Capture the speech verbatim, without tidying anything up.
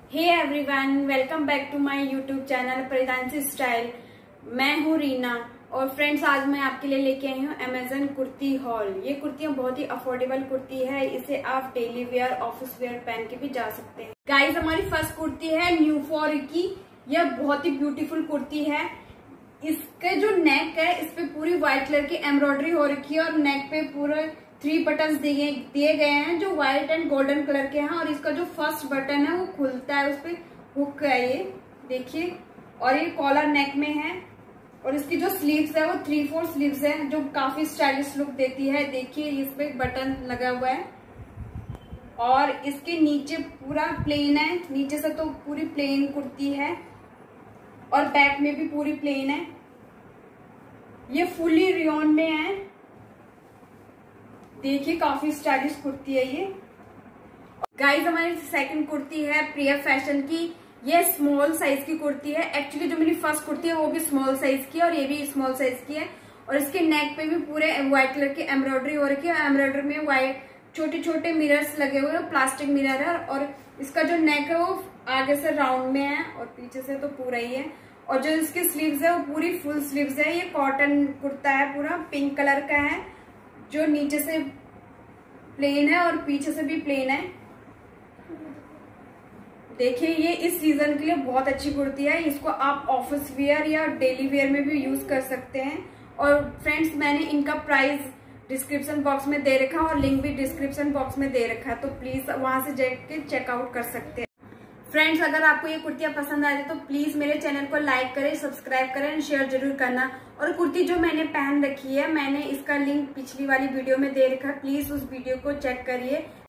Hey everyone, welcome back to my YouTube channel Paridhanshi style. मैं हूँ रीना और फ्रेंड्स, आज मैं आपके लिए लेके आई हूँ अमेजन कुर्ती हॉल। ये कुर्तियाँ बहुत ही अफोर्डेबल कुर्ती है, इसे आप डेली वेयर, ऑफिस वेयर पहन के भी जा सकते हैं। गाइस, हमारी फर्स्ट कुर्ती है न्यू फॉर की। यह बहुत ही ब्यूटीफुल कुर्ती है। इसके जो नेक है, इस पे पूरी व्हाइट कलर की एम्ब्रॉयडरी हो रखी है और नेक पे पूरे थ्री बटन्स दिए दिए गए हैं जो व्हाइट एंड गोल्डन कलर के हैं। और इसका जो फर्स्ट बटन है वो खुलता है, उस पे हुक है, ये देखिए। और ये कॉलर नेक में है और इसकी जो स्लीव्स है वो थ्री फोर स्लीव्स है जो काफी स्टाइलिश लुक देती है। देखिए, इस पे बटन लगा हुआ है और इसके नीचे पूरा प्लेन है। नीचे से तो पूरी प्लेन कुर्ती है और बैक में भी पूरी प्लेन है। ये फुली रियोन में है। देखिए, काफी स्टाइलिश कुर्ती है ये। गाइस, हमारी सेकंड कुर्ती है प्रिया फैशन की। ये स्मॉल साइज की कुर्ती है। एक्चुअली जो मेरी फर्स्ट कुर्ती है वो भी स्मॉल साइज की है और ये भी स्मॉल साइज की है। और इसके नेक पे भी पूरे व्हाइट कलर की एम्ब्रॉयडरी हो रखी है। एम्ब्रॉयडरी में व्हाइट छोटे छोटे मिरर्स लगे हुए हैं, प्लास्टिक मिरर है। और इसका जो नेक है वो आगे से राउंड में है और पीछे से तो पूरा ही है। और जो इसकी स्लीव्स है वो पूरी फुल स्लीव्स है। ये कॉटन कुर्ता है, पूरा पिंक कलर का है, जो नीचे से प्लेन है और पीछे से भी प्लेन है। देखिए, ये इस सीजन के लिए बहुत अच्छी कुर्ती है। इसको आप ऑफिस वेयर या डेली वेयर में भी यूज कर सकते हैं। और फ्रेंड्स, मैंने इनका प्राइस डिस्क्रिप्शन बॉक्स में दे रखा है और लिंक भी डिस्क्रिप्शन बॉक्स में दे रखा है, तो प्लीज वहां से जाके चेकआउट कर सकते हैं। फ्रेंड्स, अगर आपको ये कुर्तियां पसंद आ रही तो प्लीज मेरे चैनल को लाइक करें, सब्सक्राइब करें और शेयर जरूर करना। और कुर्ती जो मैंने पहन रखी है, मैंने इसका लिंक पिछली वाली वीडियो में दे रखा है, प्लीज उस वीडियो को चेक करिए।